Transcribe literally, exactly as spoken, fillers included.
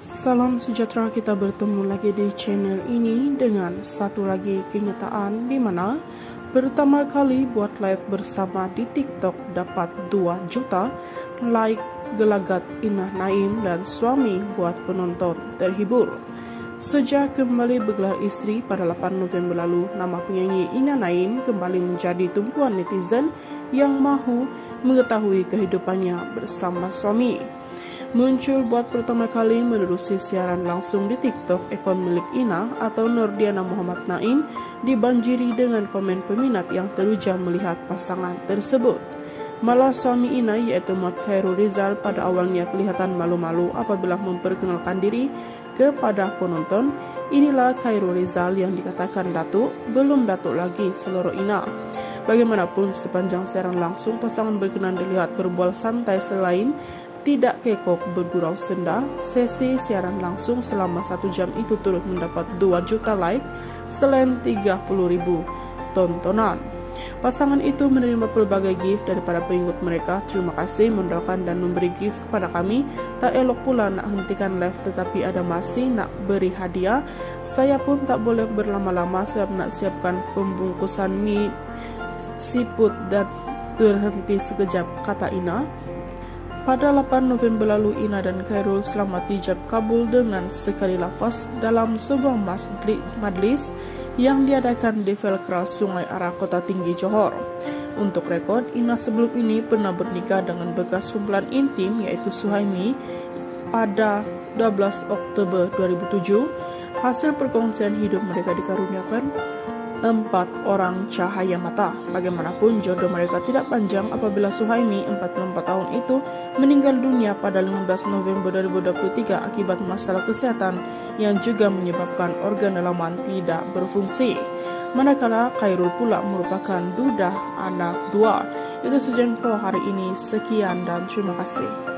Salam sejahtera, kita bertemu lagi di channel ini dengan satu lagi kenyataan di mana pertama kali buat live bersama di TikTok dapat dua juta like. Gelagat Inah Naim dan suami buat penonton terhibur. Sejak kembali bergelar istri pada delapan November lalu, nama penyanyi Inah Naim kembali menjadi tumpuan netizen yang mahu mengetahui kehidupannya bersama suami. Muncul buat pertama kali menerusi siaran langsung di TikTok, akun milik Inah atau Nurdiana Muhammad Naim dibanjiri dengan komen peminat yang teruja melihat pasangan tersebut. Malah suami Inah yaitu Mat Khairul Rizal pada awalnya kelihatan malu-malu apabila memperkenalkan diri kepada penonton. Inilah Khairul Rizal yang dikatakan datuk, belum datuk lagi seluruh Inah. Bagaimanapun sepanjang siaran langsung pasangan berkenan dilihat berbual santai selain tidak kekok bergurau senda. Sesi siaran langsung selama satu jam itu turut mendapat dua juta like selain tiga puluh ribu tontonan. Pasangan itu menerima pelbagai gift daripada pengikut mereka. Terima kasih, mendoakan dan memberi gift kepada kami. Tak elok pula nak hentikan live tetapi ada masih nak beri hadiah. Saya pun tak boleh berlama-lama sebab nak siapkan pembungkusan mie siput dan terhenti sekejap, kata Inah. Pada delapan November lalu, Inah dan Khairul selamat dijab kabul dengan sekali lafaz dalam sebuah majlis yang diadakan di Velkra Sungai Ara, Kota Tinggi, Johor. Untuk rekod, Inah sebelum ini pernah bernikah dengan bekas kumpulan intim yaitu Suhaimi pada dua belas Oktober dua ribu tujuh. Hasil perkongsian hidup mereka dikaruniakan empat orang cahaya mata. Bagaimanapun jodoh mereka tidak panjang apabila Suhaimi empat puluh empat tahun itu meninggal dunia pada lima belas November dua ribu dua puluh tiga akibat masalah kesehatan yang juga menyebabkan organ dalaman tidak berfungsi. Manakala Khairul pula merupakan duda anak dua. Itu saja info hari ini. Sekian dan terima kasih.